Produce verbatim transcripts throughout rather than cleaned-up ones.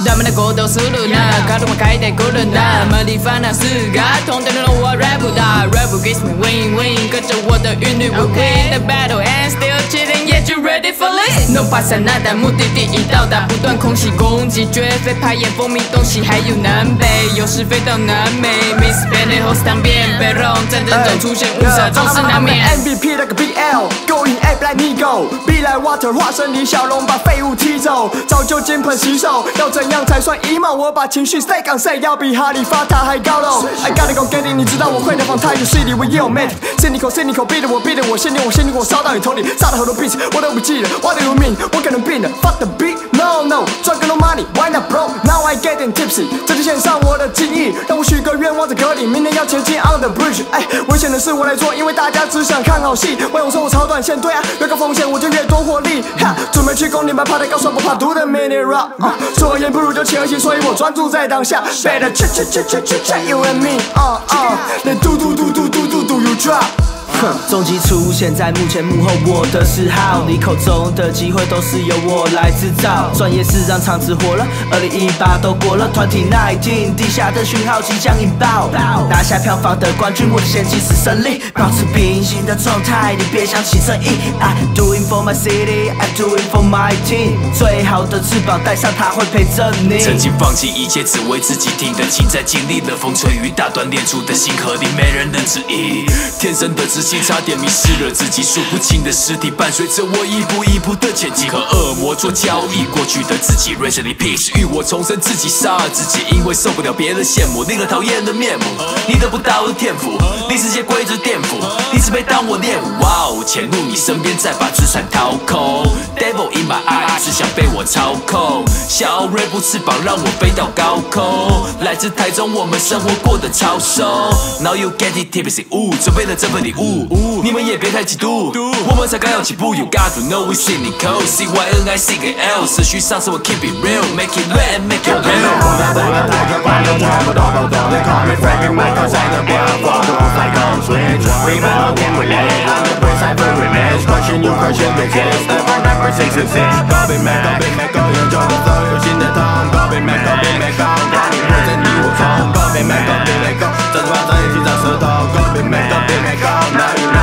咱们的国都输入呢，卡路马开的古伦达，没地方那是个，同等的我 rap 不到 ，rap gives me win win， 跟着我的韵律 we win the battle and still chilling yet you ready for this？ No pasa nada， 目的地已到达，不断空袭攻击，绝非排演风靡东西，还有南北，有是飞到南美 ，Miss Pendejos también， 被容战争中出现误杀，总是难免。 M V P 那个 B L，Going ape like Nigo，Be like water， 化身李小龙把废物踢走，早就金盆洗手，要怎样才算 emo？ 我把情绪 say 港 say， 要比哈利法塔还高喽。I gotta go get it， 你知道我会的，放太久 city with you man，cynical cynical， 逼得我逼得我，限定我限定我烧到你头里，炸了好多 beats， 我都不记得 ，What do you mean？ 我可能病了 ，Fuck the beat，No no， 赚更多 money，Why not bro？Now I getting tipsy， 这就献上我的敬意，让我许个愿望在歌里，明年要前进 on the bridge。哎，危险的事我来做，因为大家只想看好戏。我想说我超短线，对啊，越高风险我就越多获利。哈，准备去攻你们怕太高，算不怕毒的 mini rock。说而言不如就前而行，所以我专注在当下。Better check check check check check check you and me， uh uh， then do do do do do do do you drop。 终极出现在幕前幕后，我的嗜好，你口中的机会都是由我来制造。专业是让场子火了，二零一八都过了 ，twenty nineteen 地下的讯号即将引爆，拿下票房的冠军，我的先机是胜利，保持平行的状态，你别想起正义。I doing for my city， I doing for my team， 最好的翅膀带上它会陪着你。 曾经放弃一切，只为自己挺得起，在经历了风吹雨打，锻炼出的心和力，没人能质疑。天生的自信。差点迷失了自己，数不清的尸体伴随着我一步一步的前进，和恶魔做交易，过去的自己 raise the peace， 欲我重生自己，杀了自己，因为受不了别人羡慕，令人讨厌的面目。你得不到的天赋，令世界规则颠覆，你只配当我猎物。哇哦，潜入你身边，再把资产掏空。Devil in my eye， 只想被我操控。想要 rap 翅膀，让我飞到高空。来自台中，我们生活过得超松。Now you get it tipsy， 呜，准备了这份礼物。你们也别太嫉妒，我们才刚要起步。You got to know we cynical， C Y N I C K L， 思绪上升我 keep it real，make it real and make it real。我在这个台客观众全部都都都得 call me Frankie Michael， 在那边我都 like on switch。We battle game we lay，I'm the prince I bring revenge，crushing you crushing bitches，never never six six six。Go big Mac， Go big Mac， 有研究的都有新的痛。Go big Mac， Go big Mac， 让你不争你我冲。Go big Mac， Go big Mac， 这把在一起长舌头。Go big Mac， Go big Mac，now you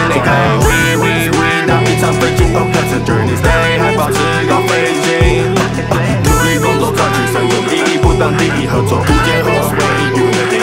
know。We we we， 当一场飞机 ，Oh that's a journey，stay high， 保持高飞行，努力工作赚取生活意义，不当第一合作无间合唯一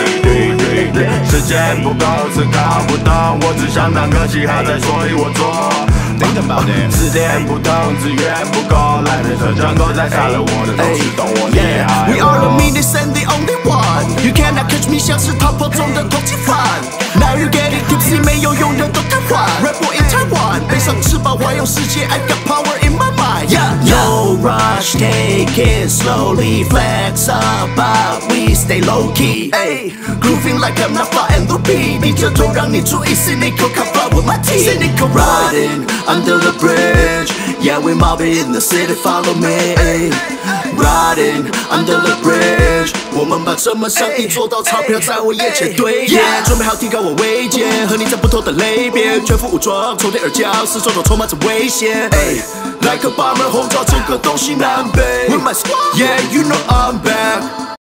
unity。时间不够，思考不懂，我只想当个嘻哈仔，所以我做。字典不通，资源不够，来人生成功宰杀了我的都是懂我厉害。 We are the meanest and the only one， You cannot catch me， 像是逃跑中的通缉犯。Now you get it tipsy， 没有用人都瘫痪。Rap war in Taiwan， 背上翅膀环游世界 ，I got power in my mind。Yeah，No rush， take it slowly，flex up but we stay low key。Grooving like I'm not flying loopy， 你这头让你注意 ，cynical come fly with my team。Cynical riding under the bridge，Yeah we mobbing in the city，follow me。Riding under the bridge， 我们把这么生意做到钞票在我眼前堆叠，准备好提高我位阶，和你在不同的类别，全副武装，从天而降，四周都充满着危险。Like a bomber， 轰炸整个东西南北。With my squad，Yeah you know I'm back。